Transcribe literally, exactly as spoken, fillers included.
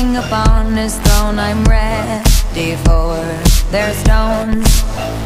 king upon his throne, I'm ready for their stones.